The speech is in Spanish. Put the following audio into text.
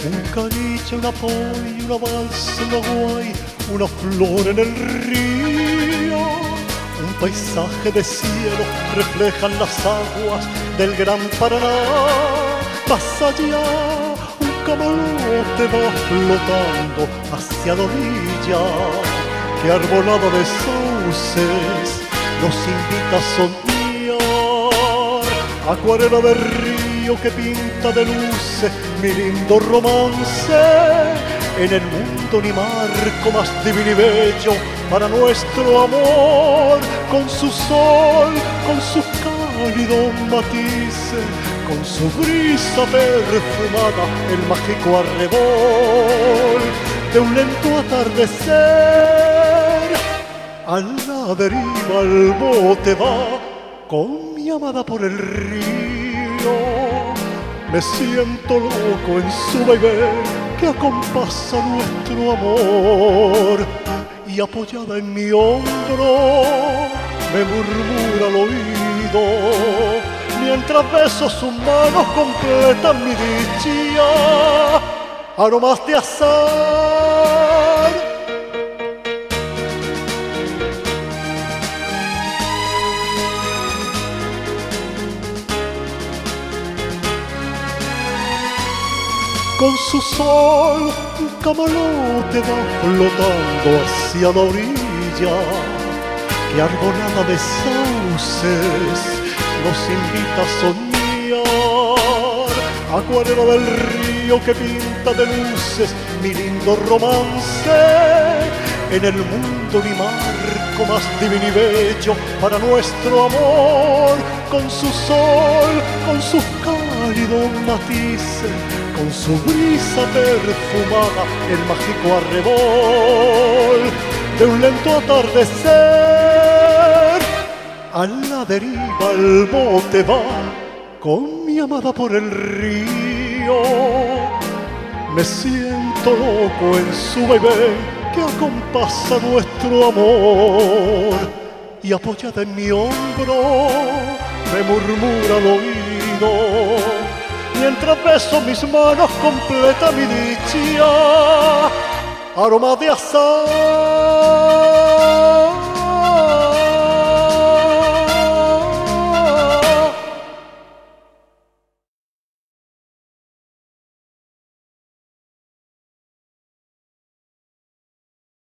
Un caniche, una polla, una balsa, una guay, una flor en el río. Un paisaje de cielo reflejan las aguas del gran Paraná. Más allá, un camalote va flotando hacia la orilla, que arbolado de sauces nos invita a soñar. Acuarela de río que pinta de luces mi lindo romance. En el mundo ni marco más divino y bello para nuestro amor. Con su sol, con sus cálidos matices, con su brisa perfumada, el mágico arrebol de un lento atardecer. A la deriva el bote va con mi amada por el río. Me siento loco en su vaivén que acompasa nuestro amor. Y apoyada en mi hombro me murmura al oído, mientras beso sus manos completan mi dicha. Aromas de azar, con su sol un camalote va flotando hacia la orilla, que arbolada de sauces nos invita a soñar. Acuarela del río que pinta de luces mi lindo romance. En el mundo ni marco más divino y bello para nuestro amor. Con su sol, con sus cálidos matices, con su brisa perfumada, el mágico arrebol de un lento atardecer. A la deriva el bote va con mi amada por el río. Me siento loco en su vaivén que acompasa nuestro amor. Y apoyada en mi hombro me murmura al oído, mientras beso mis manos completa mi dicha. Aroma de azar.